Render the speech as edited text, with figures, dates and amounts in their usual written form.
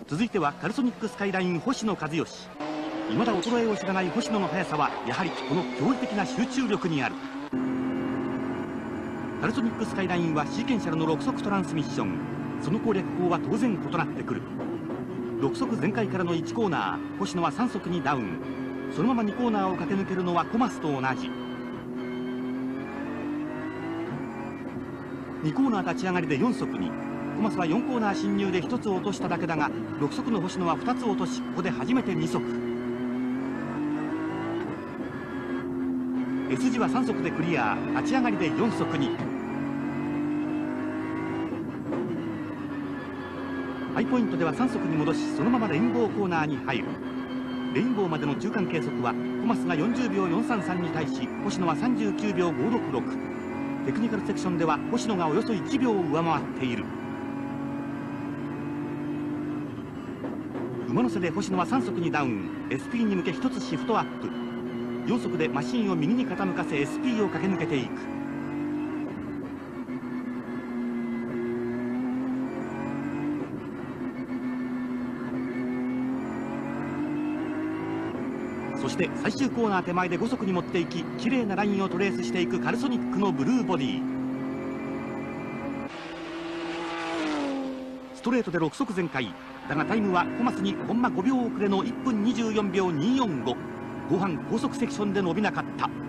続いてはカルソニックスカイライン星野和義。未だ衰えを知らない星野の速さはやはりこの驚異的な集中力にある。カルソニックスカイラインはシーケンシャルの6速トランスミッション。その攻略法は当然異なってくる。6速全開からの1コーナー、星野は3速にダウン。そのまま2コーナーを駆け抜けるのはコマスと同じ。2コーナー立ち上がりで4速に。コマスは4コーナー進入で1つ落としただけだが、6速の星野は2つ落とし、ここで初めて2速。S 字は3速でクリア。立ち上がりで4速に。ハイポイントでは3速に戻し、そのままレインボーコーナーに入る。レインボーまでの中間計測はコマスが40秒433に対し星野は39秒566。テクニカルセクションでは星野がおよそ1秒上回っている。馬の背で星野は3速にダウン。 SP に向け1つシフトアップ。4速でマシンを右に傾かせ SP を駆け抜けていく。そして最終コーナー手前で5速に持っていき、綺麗なラインをトレースしていくカルソニックのブルーボディ。ストレートで6速全開。だがタイムはコマスにコンマ5秒遅れの1分24秒245。後半高速セクションで伸びなかった。